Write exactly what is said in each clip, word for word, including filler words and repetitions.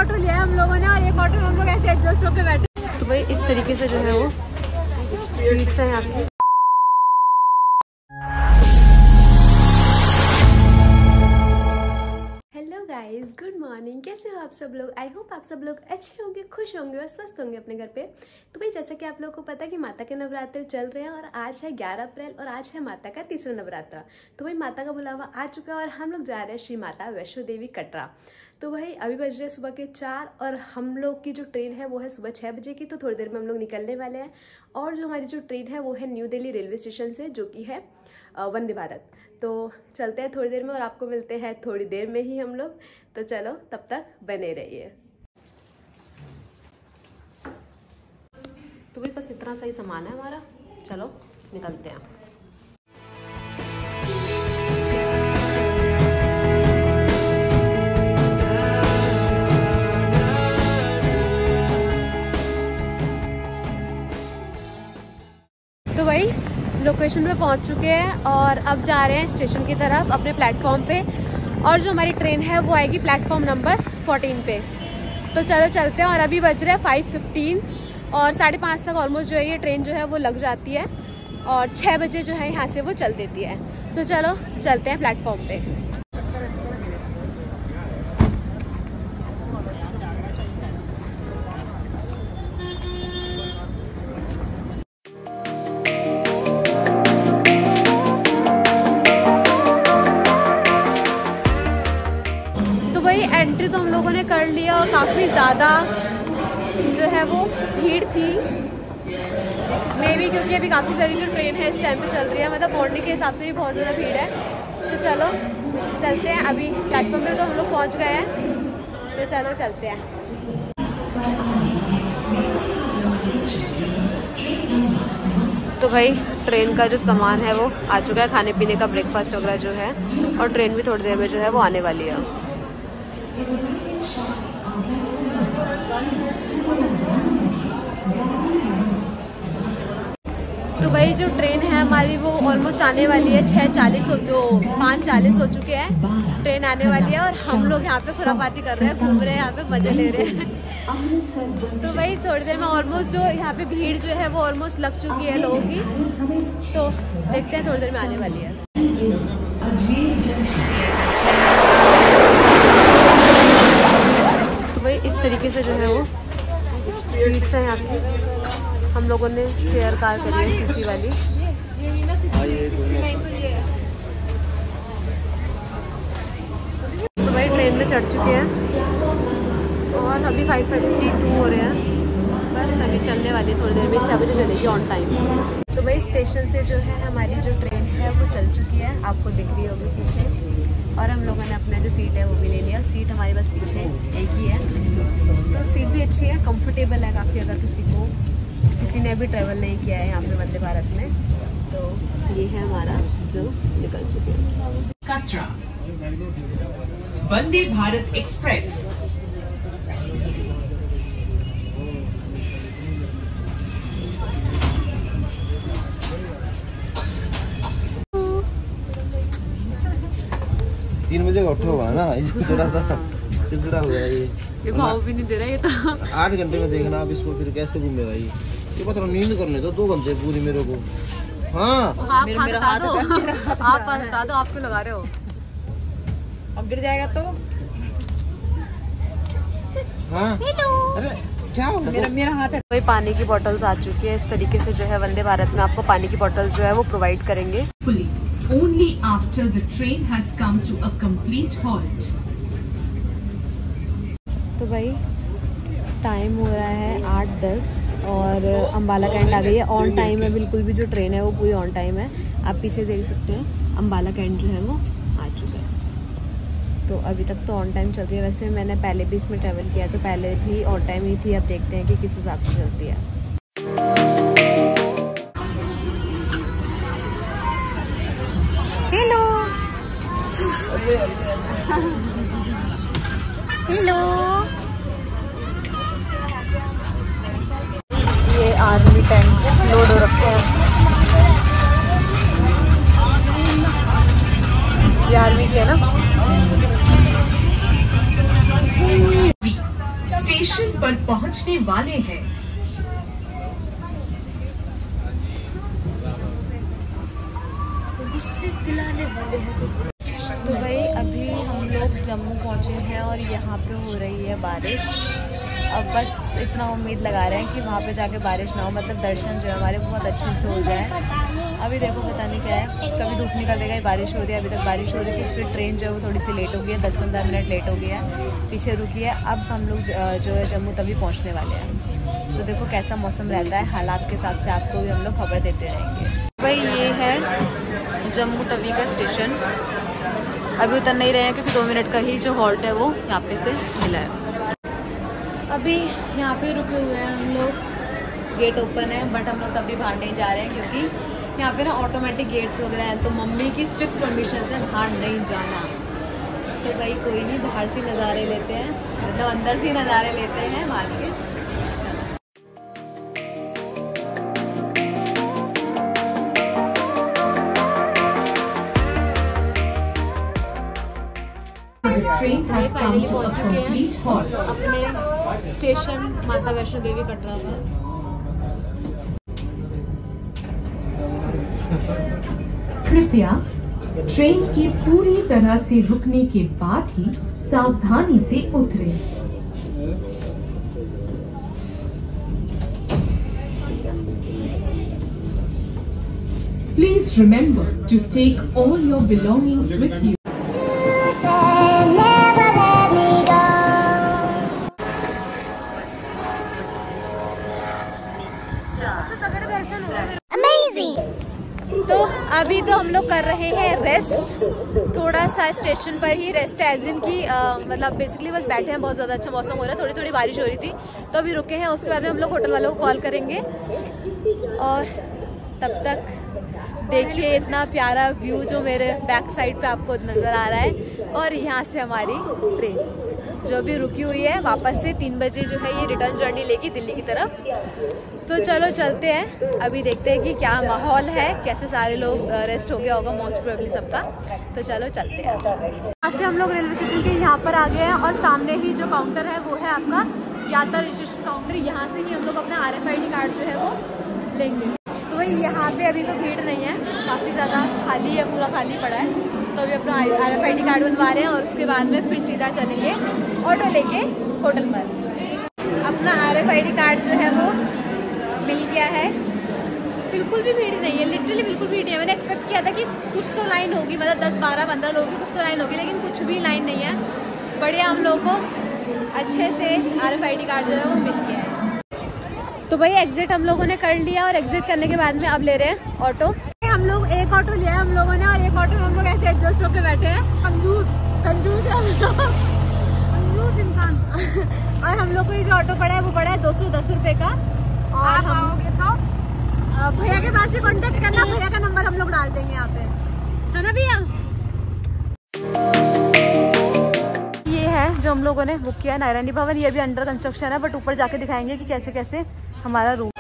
Auto लिया है हम लोगों ने और एक ऑटो में हम लोग ऐसे एडजस्ट होकर बैठे। तो भाई इस तरीके से जो है वो सीट्स हैं यहाँ पे। Hello guys, good morning. कैसे हो आप सब लोग? आई होप आप सब लोग अच्छे होंगे, खुश होंगे और स्वस्थ होंगे अपने घर पे। तो भाई जैसा कि आप लोगों को पता है कि माता के नवरात्र चल रहे हैं और आज है ग्यारह अप्रैल और आज है माता का तीसरा नवरात्र। तो भाई माता का बुलावा आ चुका है और हम लोग जा रहे हैं श्री माता वैष्णो देवी कटरा। तो भाई अभी बज रहे सुबह के चार और हम लोग की जो ट्रेन है वो है सुबह छः बजे की। तो थोड़ी देर में हम लोग निकलने वाले हैं और जो हमारी जो ट्रेन है वो है न्यू दिल्ली रेलवे स्टेशन से, जो कि है वंदे भारत। तो चलते हैं थोड़ी देर में और आपको मिलते हैं थोड़ी देर में ही हम लोग। तो चलो तब तक बने रहिए। तो भाई बस इतना सही सामान है हमारा, चलो निकलते हैं। तो भाई लोकेशन पे पहुंच चुके हैं और अब जा रहे हैं स्टेशन की तरफ अपने प्लेटफॉर्म पे, और जो हमारी ट्रेन है वो आएगी प्लेटफॉर्म नंबर फोर्टीन पे। तो चलो चलते हैं। और अभी बज रहे हैं फाइव फिफ्टीन और साढ़े पाँच तक ऑलमोस्ट जो है ये ट्रेन जो है वो लग जाती है और छः बजे जो है यहाँ से वो चल देती है। तो चलो चलते हैं प्लेटफॉर्म पे। एंट्री तो हम लोगों ने कर लिया और काफ़ी ज़्यादा जो है वो भीड़ थी, मे बी क्योंकि अभी काफ़ी सारी जो ट्रेन है इस टाइम पे चल रही है, मतलब मॉर्निंग के हिसाब से भी बहुत ज़्यादा भीड़ है। तो चलो चलते हैं। अभी प्लेटफॉर्म पे तो हम लोग पहुंच गए हैं, तो चलो चलते हैं। तो भाई ट्रेन का जो सामान है वो आ चुका है, खाने पीने का ब्रेकफास्ट वगैरह जो है, और ट्रेन भी थोड़ी देर में जो है वो आने वाली है। तो भाई जो ट्रेन है हमारी वो ऑलमोस्ट आने वाली है। छः चालीस हो जो पाँच चालीस हो चुके हैं, ट्रेन आने वाली है और हम लोग यहाँ पे खुरापाती कर रहे हैं, घूम रहे हैं, यहाँ पे मजे ले रहे हैं। तो भाई थोड़ी देर में ऑलमोस्ट जो यहाँ पे भीड़ जो है वो ऑलमोस्ट लग चुकी है लोगों की, तो देखते हैं थोड़ी देर में आने वाली है। तो भाई इस तरीके से जो है वो सीट्स हैं यहाँ पे। हम लोगों ने चेयर कार करी है सीसी वाली। तो भाई ट्रेन में चढ़ चुके हैं और अभी फाइव फिफ्टी टू हो रहे हैं, बस अभी चलने वाली थोड़ी देर में, छः बजे चलेगी ऑन टाइम। तो भाई स्टेशन से जो है हमारी जो ट्रेन है वो चल चुकी है, आपको दिख रही होगी पीछे, और हम लोगों ने अपना जो सीट है वो भी ले लिया। सीट हमारी बस पीछे एक ही है, तो सीट भी अच्छी है, कंफर्टेबल है काफ़ी। अगर किसी को किसी ने भी ट्रैवल नहीं किया है यहाँ पे वंदे भारत में, तो ये है हमारा जो निकल चुके हैं कटरा वंदे भारत एक्सप्रेस। तीन बजे का उठा हुआ है ना, थोड़ा सा चिड़चिड़ा हुआ है ये। ये भाव भी नहीं दे रहा ये तो। आठ घंटे में देखना आप इसको, फिर कैसे घूमेगा ये? ये मतलब नींद करने दो दो घंटे पूरी मेरे को। हाँ आप मेरा, मेरा हाथ दो, आप बता दो, आपको लगा रहे हो, अब गिर जाएगा तो। हाँ अरे क्या होगा? मेरा मेरा हाथ है। भाई पानी की बोतल्स आ चुकी है। इस तरीके से जो है वंदे भारत में आपको पानी की बोतल्स जो है वो प्रोवाइड करेंगे। Only after the train has come to a complete halt. तो भाई टाइम हो रहा है आठ दस और अम्बाला कैंट आ गई है। ऑन टाइम है बिल्कुल भी, जो ट्रेन है वो पूरी ऑन टाइम है। आप पीछे देख सकते हैं अम्बाला कैंट जो है वो आ चुका है। तो अभी तक तो ऑन टाइम चल रही है। वैसे मैंने पहले भी इसमें ट्रैवल किया तो पहले भी ऑन टाइम ही थी। अब देखते हैं कि किस हिसाब से चलती है। हेलो हेलो, ये आर्मी टैंक लोड हो रखे हैं। ये आर्मी की है ना। स्टेशन पर पहुंचने वाले हैं। तो भाई अभी हम लोग जम्मू पहुंचे हैं और यहाँ पे हो रही है बारिश। अब बस इतना उम्मीद लगा रहे हैं कि वहाँ पे जाके बारिश ना हो, मतलब दर्शन जो है हमारे बहुत अच्छे से हो जाए। अभी देखो पता नहीं क्या है, कभी धूप निकल देगा, बारिश हो रही है। अभी तक बारिश हो रही थी, फिर ट्रेन जो है वो थोड़ी सी लेट हो गई है, दस पंद्रह मिनट लेट हो गया है, पीछे रुकी है। अब हम लोग जो है जम्मू तभी पहुँचने वाले हैं। तो देखो कैसा मौसम रहता है, हालात के हिसाब से आपको भी हम लोग खबर देते रहेंगे। भाई ये है जम्मू तवी का स्टेशन। अभी उतर नहीं रहे हैं क्योंकि दो मिनट का ही जो हॉल्ट है वो यहाँ पे से मिला है। अभी यहाँ पे रुके हुए हैं हम लोग, गेट ओपन है बट हम लोग तभी बाहर नहीं जा रहे हैं क्योंकि यहाँ पे ना ऑटोमेटिक गेट्स वगैरह हैं, तो मम्मी की स्ट्रिक्ट परमिशन से बाहर नहीं जाना। तो भाई कोई नहीं, बाहर से नज़ारे लेते हैं, मतलब अंदर से नज़ारे लेते हैं बाहर के। ये फाइनली पहुंच चुके हैं अपने स्टेशन माता वैष्णो देवी कटरा में। कृपया ट्रेन के पूरी तरह से रुकने के बाद ही सावधानी से उतरें। Please remember to take all your belongings with you. तो अभी तो हम लोग कर रहे हैं रेस्ट, थोड़ा सा स्टेशन पर ही रेस्ट एज इन की आ, मतलब बेसिकली बस बैठे हैं। बहुत ज़्यादा अच्छा मौसम हो रहा है, थोड़ी थोड़ी बारिश हो रही थी तो अभी रुके हैं। उसके बाद में हम लोग होटल वालों को कॉल करेंगे और तब तक देखिए इतना प्यारा व्यू जो मेरे बैक साइड पे आपको नज़र आ रहा है। और यहाँ से हमारी ट्रेन जो अभी रुकी हुई है वापस से तीन बजे जो है ये रिटर्न जर्नी लेगी दिल्ली की तरफ। तो चलो चलते हैं, अभी देखते हैं कि क्या माहौल है, कैसे सारे लोग रेस्ट हो गया होगा मोस्ट प्रोबेबली सबका। तो चलो चलते हैं। यहाँ से हम लोग रेलवे स्टेशन के यहाँ पर आ गए हैं और सामने ही जो काउंटर है वो है आपका यात्रा रजिस्ट्रेशन काउंटर। यहाँ से ही हम लोग अपना R F I D card जो है वो लेंगे। तो भाई यहाँ पे अभी तो भीड़ नहीं है, काफ़ी ज़्यादा खाली है, पूरा खाली पड़ा है। तो अभी अपना R F I D card बनवा रहे हैं और उसके बाद में फिर सीधा चलेंगे ऑटो लेके होटल पर। अपना R F I D card जो है वो मिल गया है। बिल्कुल भी भीड़ नहीं है, लिटरली बिल्कुल भीड़ नहीं है। मैंने एक्सपेक्ट किया था कि कुछ तो लाइन होगी, मतलब दस बारह पंद्रह लोगों की कुछ तो लाइन होगी, लेकिन कुछ भी लाइन नहीं है। बढ़िया, हम लोग को अच्छे से R F I D card जो है वो मिल गया है। तो भाई एग्जिट हम लोगों ने कर लिया और एग्जिट करने के बाद में अब ले रहे हैं ऑटो। हम लोग एक ऑटो लिया है हम लोगों ने और एक ऑटो में हम लोग ऐसे एडजस्ट होकर बैठे हैं। कंजूस कंजूस है हम लोग, कंजूस इंसान। और हम लोग को ये जो ऑटो पड़ा है वो पड़ा है दो सौ दस रुपये का। और हम भैया के पास से कांटेक्ट करना, भैया का नंबर हम लोग डाल देंगे यहाँ पे, है ना भैया। ये है जो हम लोगों ने बुक किया है नारायणी भवन। ये भी अंडर कंस्ट्रक्शन है बट ऊपर जाके दिखाएंगे कि कैसे कैसे हमारा रूम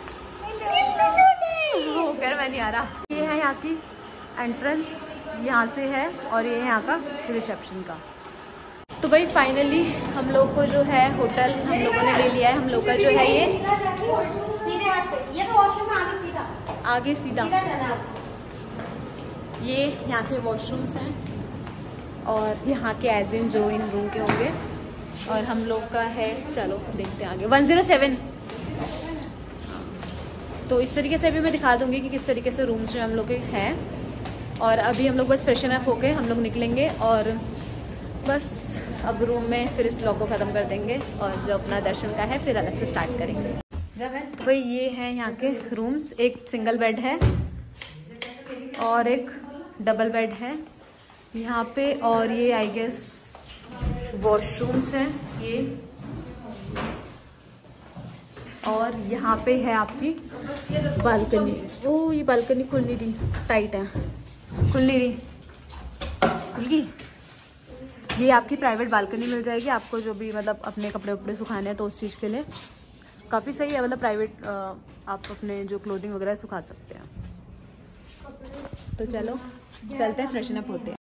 नहीं आ रहा। ये है यहाँ की एंट्रेंस, यहाँ से है, और ये है यहाँ का रिसेप्शन का। तो भाई फाइनली हम लोग को जो है होटल हम लोगों ने ले लिया है। हम लोग का जो है ये आगे सीधा ये यहाँ के वॉशरूम्स हैं और यहाँ के एज इन जो इन रूम के होंगे। और हम लोग का है, चलो देखते हैं आगे, वन ज़ीरो सेवन। तो इस तरीके से अभी मैं दिखा दूंगी कि किस तरीके से रूम्स जो हम लोग के हैं। और अभी हम लोग बस फ्रेशन अप होके हम लोग निकलेंगे और बस अब रूम में फिर इस व्लॉग को ख़त्म कर देंगे और जो अपना दर्शन का है फिर अलग से स्टार्ट करेंगे। भाई ये है यहाँ के रूम्स, एक सिंगल बेड है और एक डबल बेड है यहाँ पे। और ये आई गेस वॉशरूम्स हैं ये। और यहाँ पे है आपकी बालकनी। ओ ये बालकनी खुल नहीं रही, टाइट है, खुल नहीं रही, खुल गई। ये आपकी प्राइवेट बालकनी मिल जाएगी आपको, जो भी मतलब अपने कपड़े वपड़े सुखाने हैं तो उस चीज़ के लिए काफ़ी सही है। मतलब प्राइवेट आप अपने जो क्लोथिंग वगैरह सुखा सकते हैं। तो चलो चलते हैं, फ्रेशन अप होते हैं।